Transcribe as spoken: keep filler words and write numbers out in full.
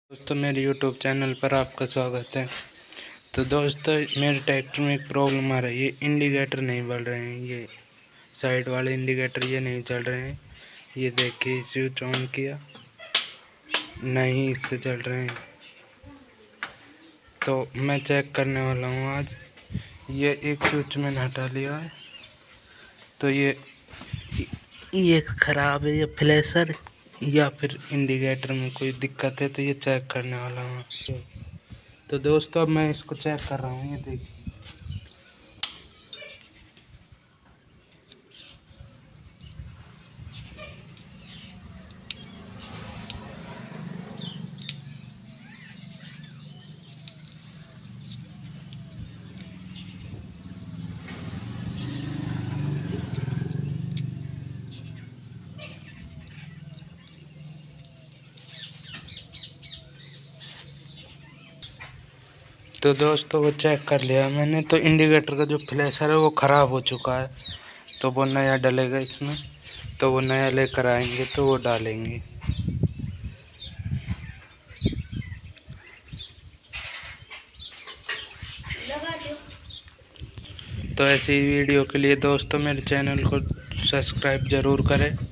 दोस्तों मेरे YouTube channel पर आपका स्वागत है। तो दोस्तों मेरे ट्रैक्टर में एक प्रॉब्लम आ रही है, इंडिकेटर नहीं बढ़ रहे हैं। ये साइड वाले इंडिकेटर ये नहीं चल रहे हैं। ये देखिए स्विच ऑन किया, नहीं इससे चल रहे हैं। तो मैं चेक करने वाला हूँ आज। ये एक स्विच मैंने हटा लिया है, तो ये ये ख़राब है, ये फ्लैशर या फिर इंडिकेटर में कोई दिक्कत है, तो ये चेक करने वाला हूँ। तो दोस्तों अब मैं इसको चेक कर रहा हूँ, ये देखिए। तो दोस्तों वो चेक कर लिया मैंने, तो इंडिकेटर का जो फ्लैशर है वो ख़राब हो चुका है। तो वो नया डलेगा इसमें, तो वो नया लेकर आएंगे तो वो डालेंगे। तो ऐसी वीडियो के लिए दोस्तों मेरे चैनल को सब्सक्राइब ज़रूर करें।